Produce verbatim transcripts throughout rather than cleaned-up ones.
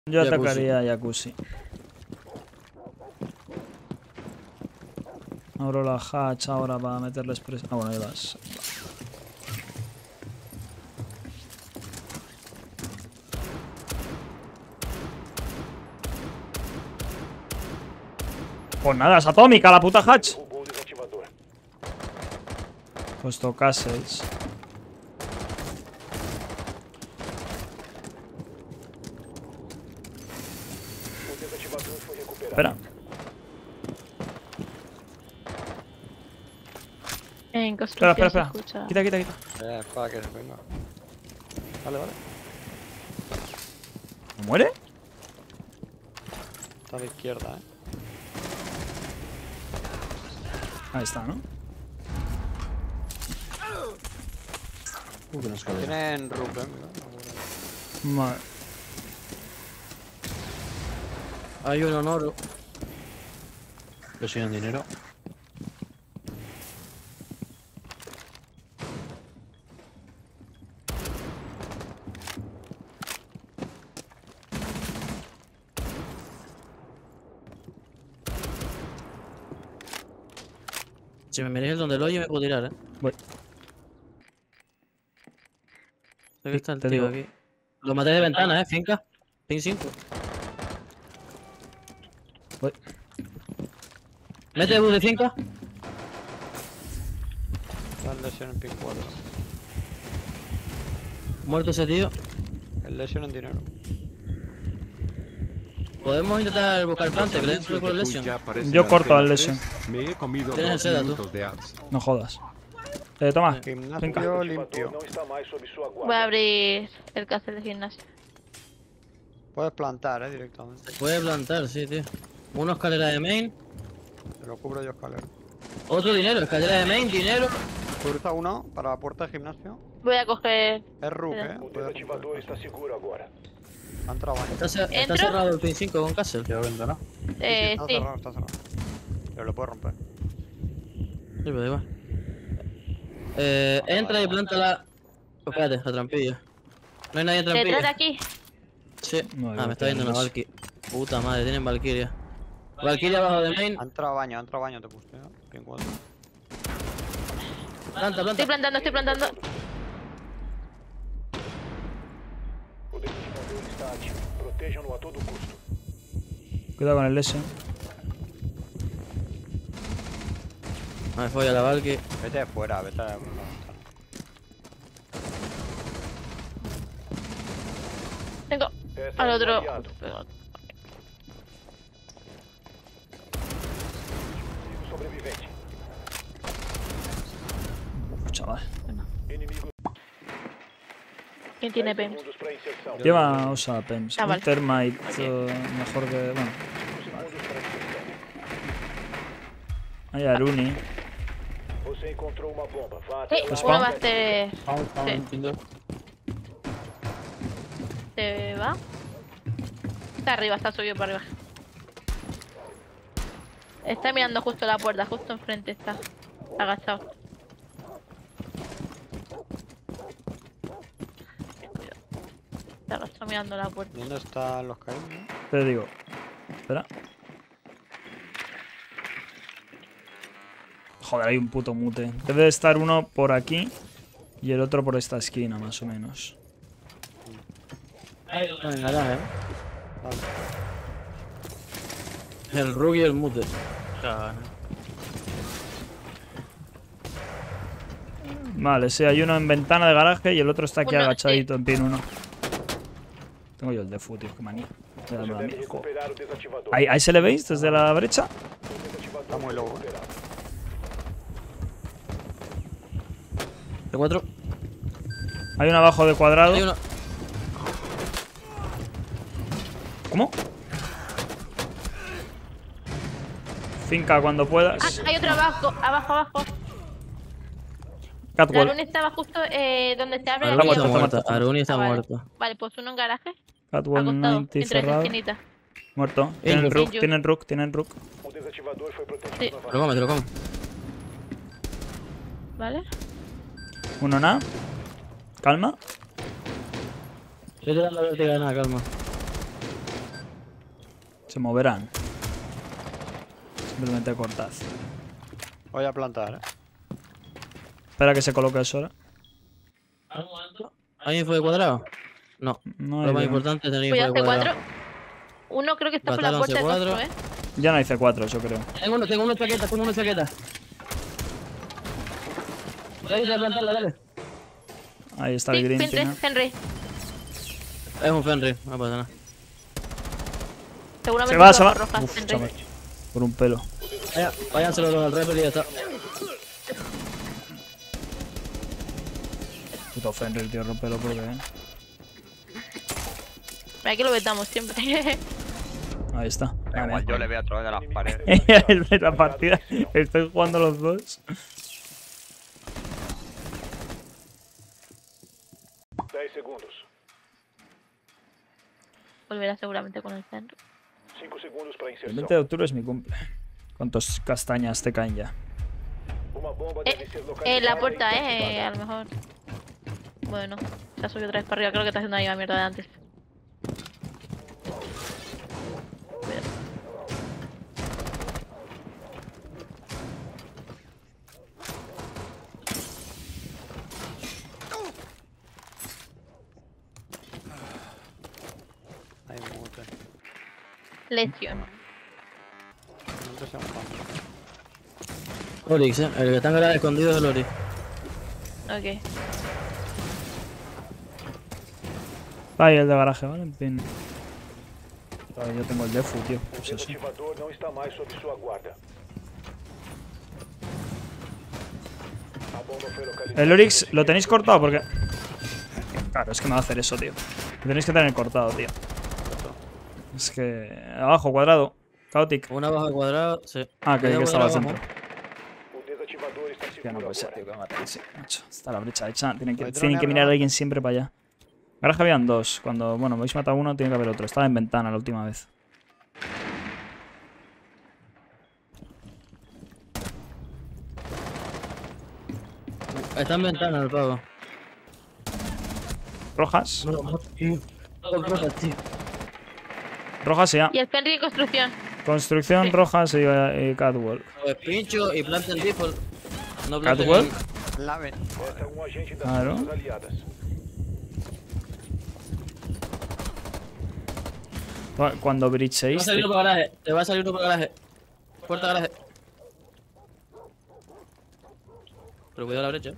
Yo Jacuzzi. atacaría a Jacuzzi. Abro la hatch ahora para meterles presión. Ah, bueno, ya las. Pues nada, es atómica la puta hatch. Puesto castles. Espera. En Espera, construcción espera, se espera. escucha. Quita, quita, quita. Eh, para que venga. Vale, vale. ¿Me muere? Está a la izquierda, eh. Ahí está, ¿no? Uh, que nos cae. Tienen Rook, eh. Mira. Vale. Hay uno en oro. Yo soy en dinero. Si me miráis donde el hoyo me puedo tirar, eh. Voy. Sé que está el Te tío digo. aquí. Lo maté de ventana, eh, finca. Pin cinco. Voy. Mete bus de finca. Está el lesión en pin cuatro. Muerto ese tío. El lesión en dinero. Podemos intentar buscar plante, pero dentro con el lesion. Yo corto al lesion. Me he comido Tienes dos el seda, tú. minutos de ads. No jodas. Eh, toma. Gimnasio Venga. limpio. Voy a abrir el castle de gimnasio. Puedes plantar, eh, directamente. Puede plantar, sí, tío. Una escalera de main. Te lo cubro yo escalera. Otro dinero, escalera de main, dinero. Cruza uno para la puerta de gimnasio. Voy a coger. Es Rook, Espera. eh. O Puedes desativador romper. está seguro agora. Ha entrado baño. Está, cer- está ¿Entro? cerrado el pin cinco con castle. Queda ventana. Eh, está sí. cerrado, está cerrado. Pero lo puedes romper. Sí, pero da igual. Eh, entra y planta la... Espérate, la trampilla. No hay nadie en Detrás de trampilla. aquí. Sí. No, Ah, yo me está viendo una tengo Valky. Puta madre, tienen Valkyria. Valkyria abajo de main. Ha entrado baño, ha entrado baño, te puse, eh. Pin cuatro. Planta, planta. Estoy plantando, estoy plantando. O desativador está ativo. Protejam-no a todo custo. Cuidado con el lesion. Me folla la Valky. Vete de fuera, vete de la ventana. Tengo Peça al um otro. aliado. Sobrevivente. Uf, chaval. Inimigo. ¿Quién tiene dez P E M? segundos para inserção. Lleva, o sea, P E M S. Ah, Un vale. Termite eh, mejor que. Bueno. Segundos para inserção. Hay Aruni. Você encontrou uma bomba. Vá Sí, até Pues uno spawn. va a hacer. Vamos, Sí. entiendo. Se va. Está arriba, está subido para arriba. Está mirando justo la puerta, justo enfrente está. Agachado. Está agachado mirando la puerta. ¿Dónde están los caídos? Te digo. Espera. Joder, hay un puto mute. Debe de estar uno por aquí y el otro por esta esquina, más o menos. En el garaje, eh. Vale. El Rug y el Mute. Vale, sí, hay uno en ventana de garaje y el otro está aquí Uno, agachadito en pin uno. Tengo yo el defu, tío, qué manía. Voy a darme Você la deve mía, joder. recuperar o desativador. ¿Ahí, ahí se le veis desde la brecha? O desativador Está muy foi loco, eh. recuperado. De cuatro. Hay uno abajo de cuadrado. Hay uno. ¿Cómo? Finca cuando Ah, puedas. hay otro abajo, abajo, abajo. La Catwall. luna estaba justo eh, donde se abre la Aruni muerto, está está muerta. muerto. Aruni está Ah, vale. muerto. Vale, pues uno en garaje, Catwall acostado, noventa entre las cerrado. esquinitas. Muerto. Ey, Tienen yo- rook, yo- tienen rook, tienen rook. O desativador foi protegido Sí. Te lo novamente. come, te lo come. ¿Vale? Uno nada. Calma. Estoy tirando la vertical, nada, calma. Se moverán. Simplemente cortad. Voy a plantar, eh. Espera que se coloque eso ahora. ¿Hay info de cuadrado? No. No Lo hay más de- importante es tener info Cuidado, de C cuatro. cuadrado. Uno creo que está por la Batalón puerta de C cuatro. otro, eh. Ya no hay C cuatro, yo creo. Tengo uno, tengo una chaqueta, tengo una chaqueta. Dale, dale, plantarla, dale. Ahí está Sí, el green, Henry, ¿no? Henry. Es un Fenrir, no pasa nada. Seguramente Se va, se va. por rojas, Uf, Henry. chaval. Por un pelo. Vaya, váyanse los dos al refer y ya está. Puto Fenrir, tío, rompelo porque... eh. Mira, aquí lo vetamos siempre. Ahí está. Da igual, yo le veo a través de las paredes. El de la partida. Estoy jugando los dos. dez segundos. Volverá seguramente con el centro. cinco segundos para El inserção. veinte de octubre es mi cumple. ¿Cuántas castañas te caen ya? Uma bomba Eh, deve ser Eh, localizada la e puerta, eh, desactivada. a lo mejor. Bueno, se ha subido otra vez para arriba. Creo que está haciendo ahí la mierda de antes. Cuidado. Hay mute. Lección. Mute se enfada. Orix, eh. El que está en garage escondido es el Orix. Ok. Ahí el de garaje, ¿vale? En fin. Ay, yo tengo el defu, tío. O Pues eso. desativador não está mais sob sua guarda. A bomba foi localizada. El Oryx, ¿lo tenéis cortado? Porque... Claro, es que me va a hacer eso, tío. Lo tenéis que tener cortado, tío. Es que... Abajo, cuadrado. Chaotic. Una baja cuadrado, sí. Ah, que, que Cuidado, estaba al cuadrado, centro. O desativador está Ya seguro no puede ser, tío, agora. que me maten, sí, macho. Está la brecha hecha. Tienen que, Hay tienen que drone mirar a arriba. alguien siempre para allá. Garaje habían dos. Cuando, bueno, me habéis matado uno, tiene que haber otro. Estaba en ventana la última vez. Está en ventana el pavo. Rojas. No, no, tío. Todo rojas, tío. Rojas ya. Y el Fenrir en construcción. Construcción, Sí. rojas y, y catwalk. Pues pincho y planten default. No planten Catwalk. Lave. Esta é um agente das Claro. forças aliadas. Cuando Te va a breachéis... salir uno por garaje. Te va a salir uno por garaje. Puerta garaje. Pero cuidado la brecha.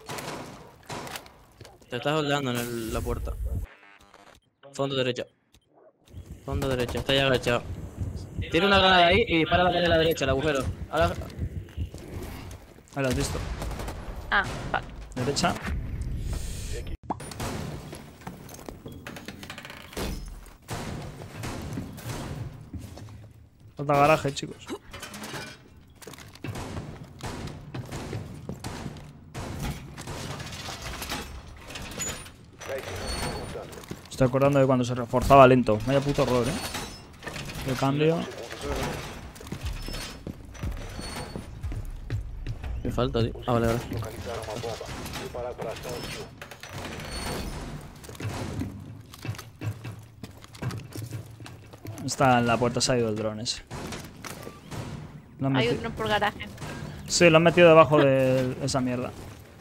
Te estás holdeando en el- la puerta. Fondo derecha. Fondo derecha. Está ya agachado. Tira una granada ahí y dispara la pared de la derecha, el agujero. Ahora. Ahí lo has visto. Ah, fuck. Derecha. Falta garaje, chicos. dez segundos contando. Estoy acordando de cuando se reforzaba lento. Vaya puto error, eh. De cambio. Me falta, tío. Ah, vale, vale. Localizaram uma bomba. Preparado para a ação hostil. Está en la puerta, se ha ido el dron ese. Lo han Hay meti- otro por garaje. Sí, lo han metido debajo de esa mierda.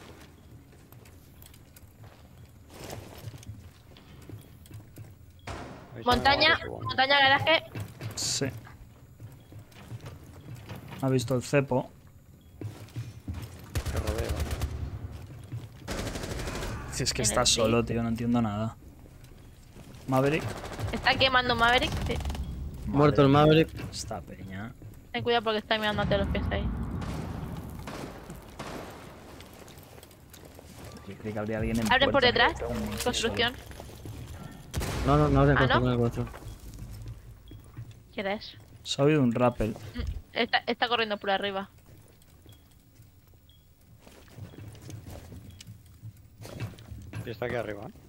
Montaña, montaña, garaje. Sí. Ha visto el cepo. Que rodeo. Si es que En está el solo, tío, no entiendo nada. Maverick. Está quemando Maverick. Sí. Muerto el Maverick. Esta peña. Ten cuidado porque está mirando ante los pies ahí. Yo creí que habría alguien en Abren por puerta. detrás. Construcción. No, no, no, Ah, ¿no? con el cuatro. ¿Qué era eso? Se ha oído un rappel. Está, está corriendo por arriba. Y está aquí arriba, ¿eh?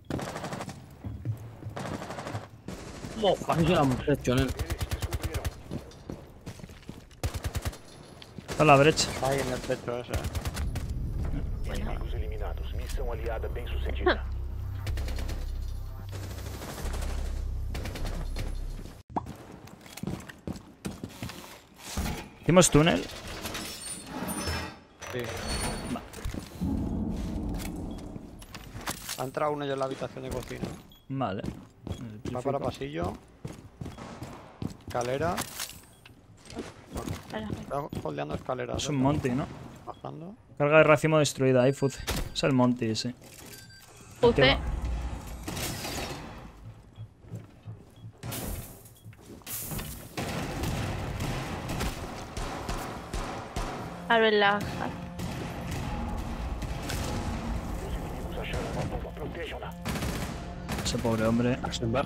Moja, es una muchacha, nen. Está en la brecha. Está ahí en el techo ese. ¿eh? Inimigos eliminados. Missão aliada bem sucedida. ¿Hicimos túnel? Sí. Ha entrado uno ya en la habitación de cocina. Vale. Va para pasillo. Escalera. Vale. Está holdeando escaleras. Es un ¿eh? Monty, ¿no? Bajando. Carga de racimo destruida, ahí Fuce. Es el Monty, sí. Puse. A ver la... Os acharam uma bomba. Protejam-na. Ese pobre hombre. Axenbar.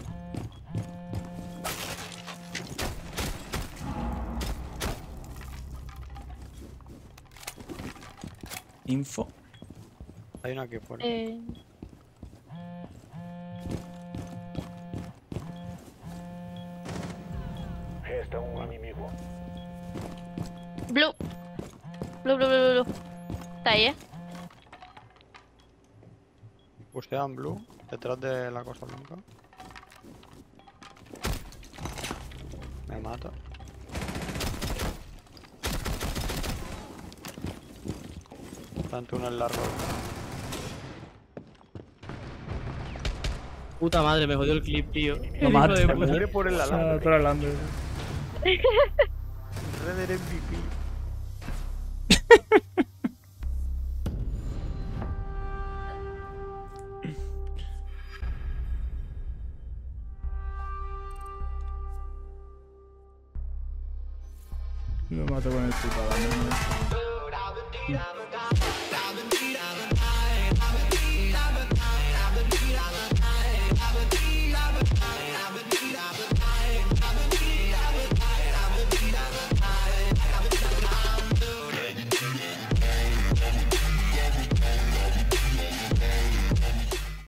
Info. Hay una aquí fuera. Eh... Resta um inimigo. Blue. Blue, blue, blue, blue. Está ahí, ¿eh? Bustean blue. Detrás de la cosa blanca. Me mata. Está en túnel largo. Puta madre, me jodió el clip, tío. Lo mato. Hijo de puta. Muere por el alambre. Por el alambre. Red Dead M V P. Lo mato con el puto alambre.